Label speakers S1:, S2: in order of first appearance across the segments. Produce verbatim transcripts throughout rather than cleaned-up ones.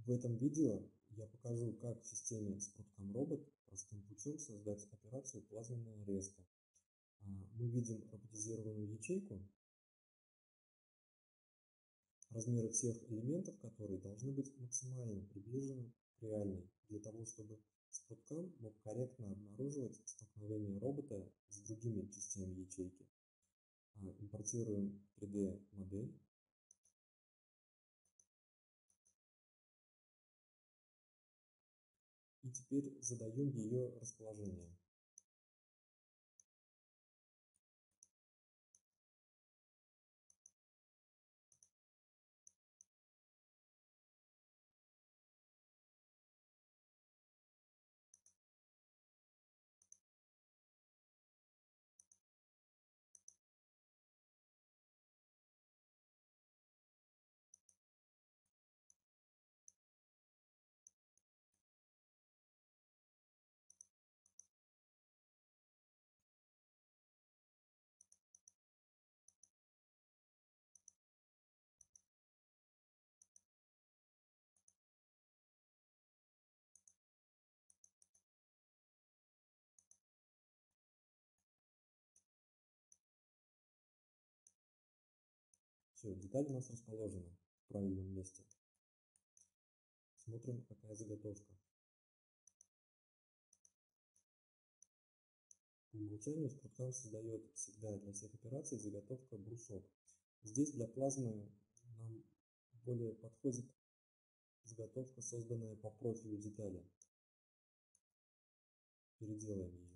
S1: В этом видео я покажу, как в системе SprutCAM Robot простым путем создать операцию плазменная резка. Мы видим роботизированную ячейку, размеры всех элементов которой должны быть максимально приближены к реальной, для того чтобы SprutCAM мог корректно обнаруживать столкновение робота с другими частями ячейки. Импортируем три дэ модель. И теперь задаем ее расположение. Все, деталь у нас расположена в правильном месте. Смотрим, какая заготовка. По умолчанию SprutCAM создает всегда для всех операций заготовка брусок. Здесь для плазмы нам более подходит заготовка, созданная по профилю детали. Переделаем ее.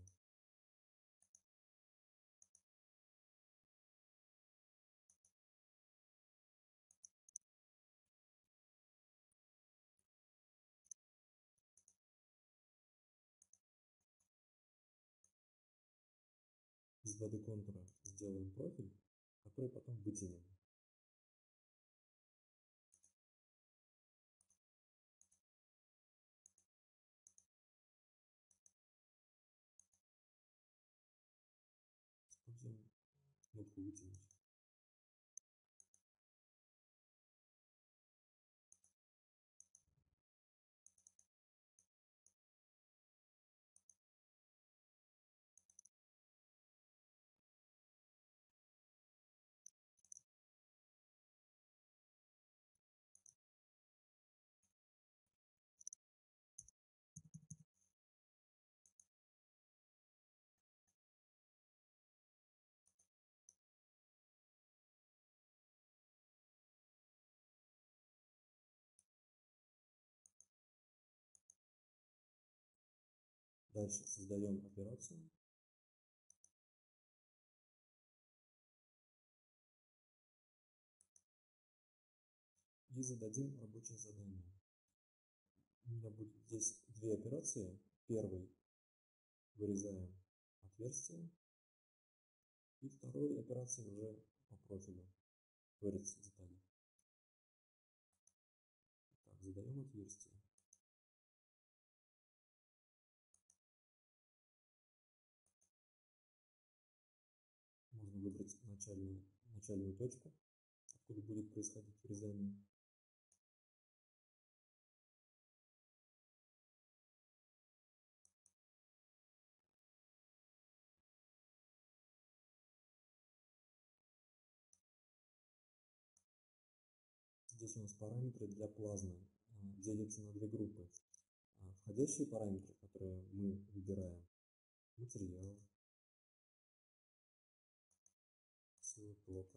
S1: Из два дэ контура сделаем профиль, который потом вытянем. Используем кнопку «Вытянуть». Дальше создаем операцию. И зададим рабочее задание. У меня будет здесь две операции. Первый вырезаем отверстие. И второй операции уже по профилю. Вырез детали. Так, задаем отверстие. Можно выбрать начальную, начальную точку, откуда будет происходить вырезание. Здесь у нас параметры для плазмы делятся на две группы. Входящие параметры, которые мы выбираем, материал, сила тока.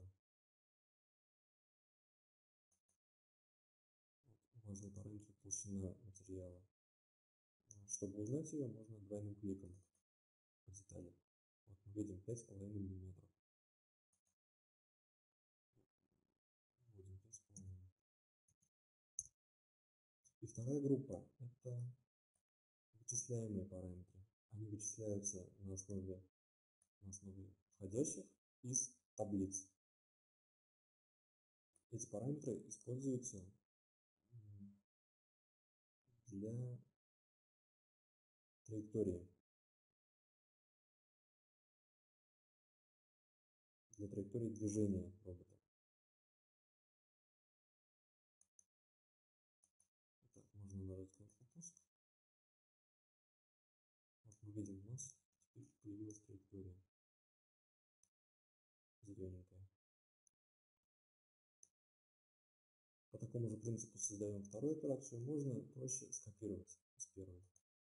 S1: Важный параметр — толщина материала. Чтобы узнать ее, можно двойным кликом по детали. Вот мы видим пять с половиной миллиметров. Вводим пять с половиной. И вторая группа — это вычисляемые параметры. Они вычисляются на основе, на основе входящих из таблиц. Эти параметры используются для траектории. Для траектории движения робота. Так, такому же принципу создаем вторую операцию, можно проще скопировать из первой.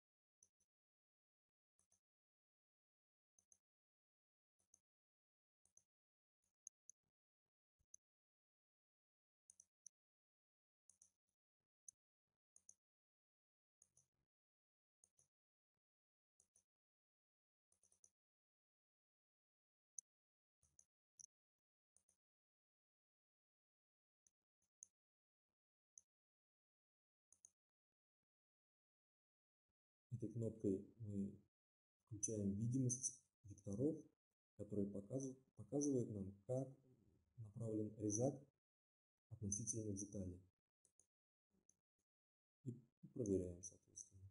S1: Этой кнопкой мы включаем видимость векторов, которые показывают, показывают нам, как направлен резак относительно деталей. И проверяем, соответственно.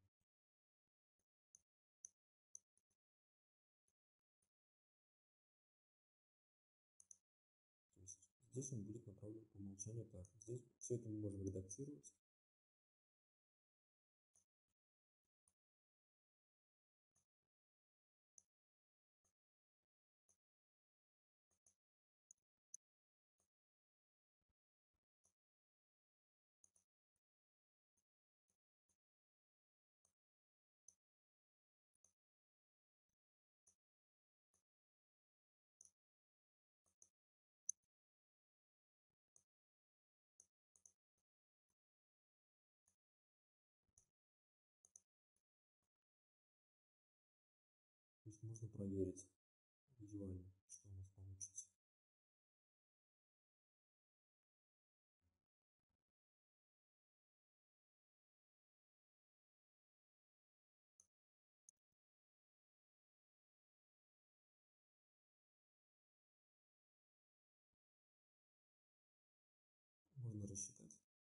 S1: То есть здесь он будет направлен по умолчанию так. Здесь все это мы можем редактировать. То есть можно проверить визуально, что у нас получится. Можно рассчитать.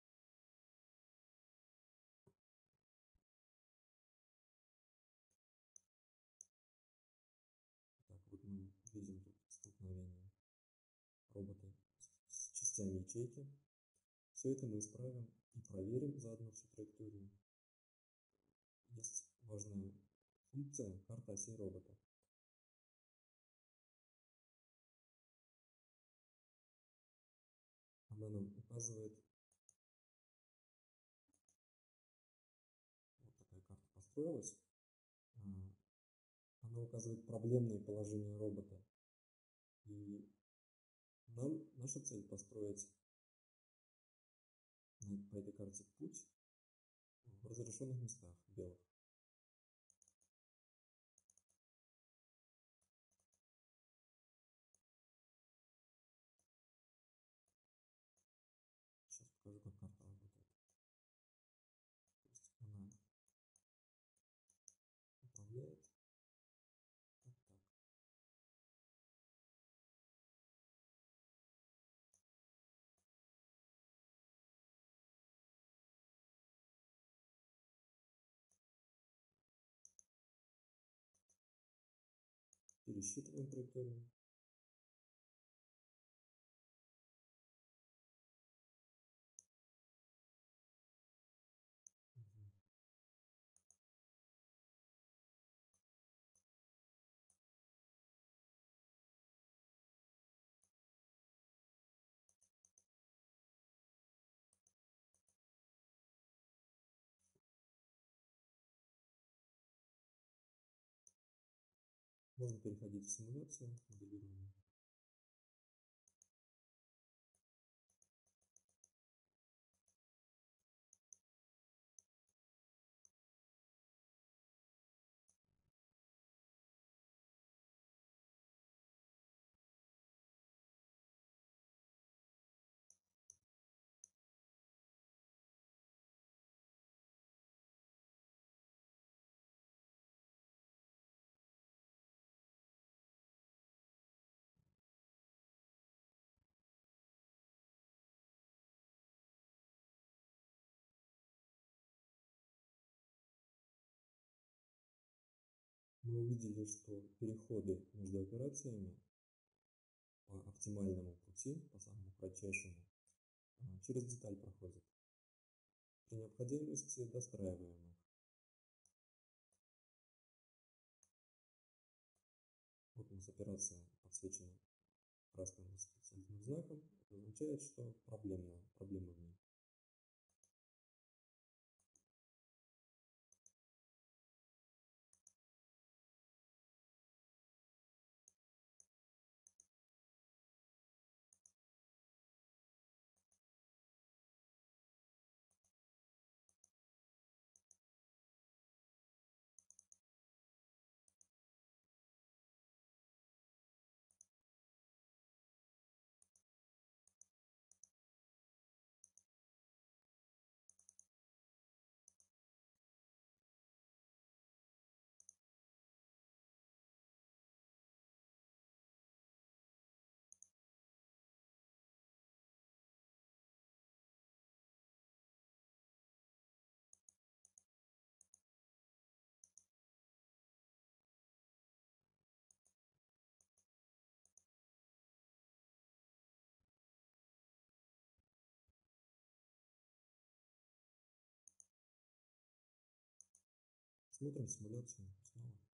S1: Так, вот мы видим тут столкновение робота с частями ячейки. Все это мы исправим и проверим заодно всю траекторию. Есть важная функция карта осей робота. Она нам указывает, вот такая карта построилась, она указывает проблемное положение робота. И нам наша цель построить по этой карте путь в разрешенных местах белых. Сейчас покажу, как карта работает. То есть она управляет вот так. Пересчитываем траекторию. Можно переходить в симуляцию, моделирование. Мы увидели, что переходы между операциями по оптимальному пути, по самому кратчайшему, через деталь проходят. При необходимости достраиваем их. Вот у нас операция подсвечена красным восклицательным знаком. Это означает, что проблемная, проблема в ней. Смотрим симуляцию снова.